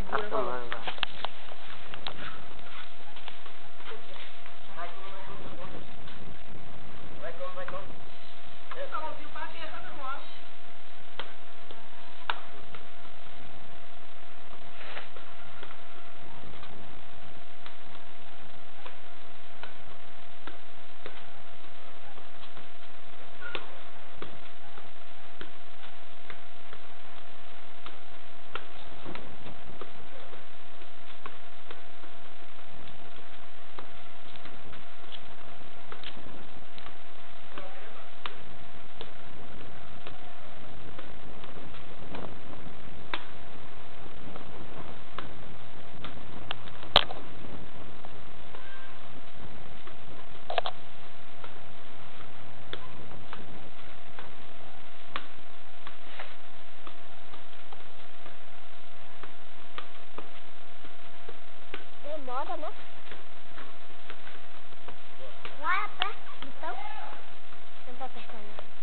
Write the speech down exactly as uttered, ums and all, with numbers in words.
segura, vamos. Vai como, vai como. Essa mãozinha para aqui, essa demora. Demora, né? Vai aperta, então. Não vai apertar, não.